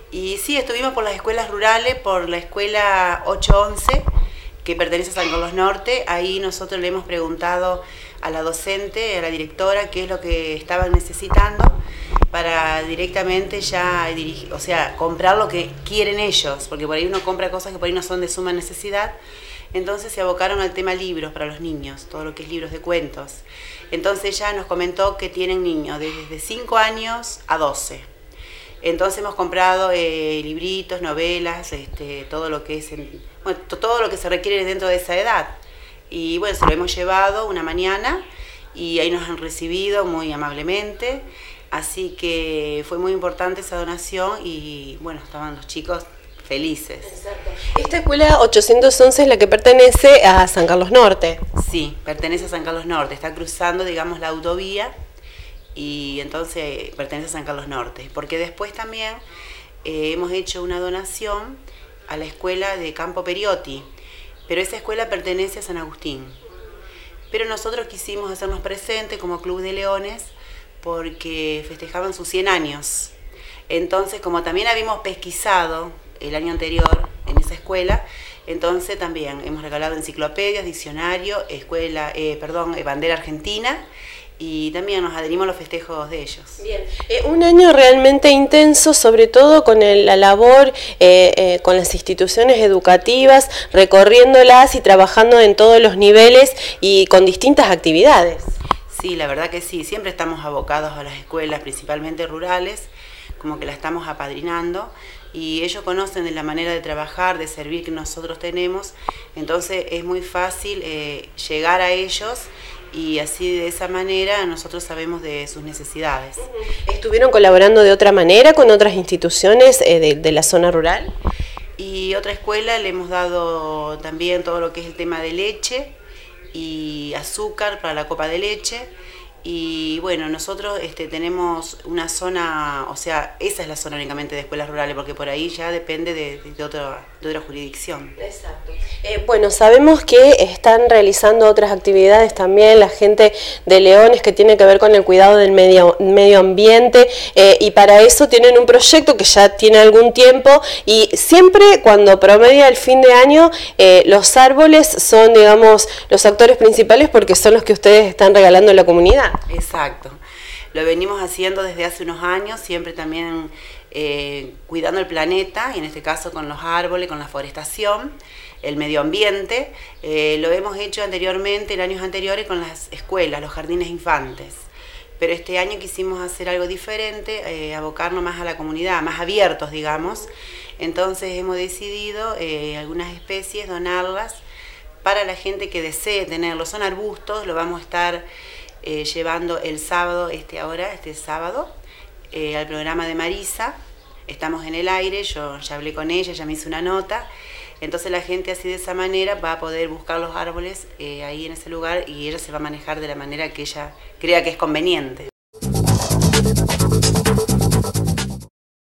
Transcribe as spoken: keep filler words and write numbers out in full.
Y sí, estuvimos por las escuelas rurales, por la escuela ocho once, que pertenece a San Carlos Norte. Ahí nosotros le hemos preguntado a la docente, a la directora, qué es lo que estaban necesitando para directamente ya dirigir, o sea, comprar lo que quieren ellos, porque por ahí uno compra cosas que por ahí no son de suma necesidad. Entonces se abocaron al tema libros para los niños, todo lo que es libros de cuentos. Entonces ella nos comentó que tienen niños desde cinco años a doce. Entonces hemos comprado eh, libritos, novelas, este, todo lo que es, en, bueno, todo lo que se requiere dentro de esa edad. Y bueno, se lo hemos llevado una mañana y ahí nos han recibido muy amablemente. Así que fue muy importante esa donación y bueno, estaban los chicos felices. Exacto. Esta escuela ochocientos once es la que pertenece a San Carlos Norte. Sí, pertenece a San Carlos Norte, está cruzando, digamos, la autovía. Y entonces pertenece a San Carlos Norte, porque después también eh, hemos hecho una donación a la escuela de Campo Periotti, pero esa escuela pertenece a San Agustín. Pero nosotros quisimos hacernos presentes como Club de Leones porque festejaban sus cien años. Entonces, como también habíamos pesquisado el año anterior en esa escuela, entonces también hemos regalado enciclopedias, diccionario, escuela, eh, perdón, eh, bandera argentina. Y también nos adherimos a los festejos de ellos. Bien, eh, un año realmente intenso, sobre todo con el, la labor eh, eh, con las instituciones educativas, recorriéndolas y trabajando en todos los niveles y con distintas actividades. Sí, la verdad que sí, siempre estamos abocados a las escuelas, principalmente rurales, como que la estamos apadrinando y ellos conocen de la manera de trabajar, de servir que nosotros tenemos, entonces es muy fácil eh, llegar a ellos. Y así de esa manera nosotros sabemos de sus necesidades. ¿Estuvieron colaborando de otra manera con otras instituciones eh, de, de la zona rural? Y otra escuela le hemos dado también todo lo que es el tema de leche y azúcar para la copa de leche. Y bueno, nosotros este, tenemos una zona, o sea, esa es la zona únicamente de escuelas rurales, porque por ahí ya depende de, de, otra, de otra jurisdicción. Exacto. Eh, bueno, sabemos que están realizando otras actividades también la gente de Leones que tiene que ver con el cuidado del medio, medio ambiente eh, y para eso tienen un proyecto que ya tiene algún tiempo y siempre cuando promedia el fin de año eh, los árboles son, digamos, los actores principales porque son los que ustedes están regalando a la comunidad. Exacto, lo venimos haciendo desde hace unos años, siempre también eh, cuidando el planeta, y en este caso con los árboles, con la forestación, el medio ambiente. Eh, lo hemos hecho anteriormente, en años anteriores, con las escuelas, los jardines infantes. Pero este año quisimos hacer algo diferente, eh, abocarnos más a la comunidad, más abiertos, digamos. Entonces hemos decidido eh, algunas especies donarlas para la gente que desee tenerlos. Son arbustos, lo vamos a estar Eh, llevando el sábado, este ahora, este sábado, eh, al programa de Marisa. Estamos en el aire, yo ya hablé con ella, ya me hizo una nota. Entonces la gente así de esa manera va a poder buscar los árboles eh, ahí en ese lugar y ella se va a manejar de la manera que ella crea que es conveniente.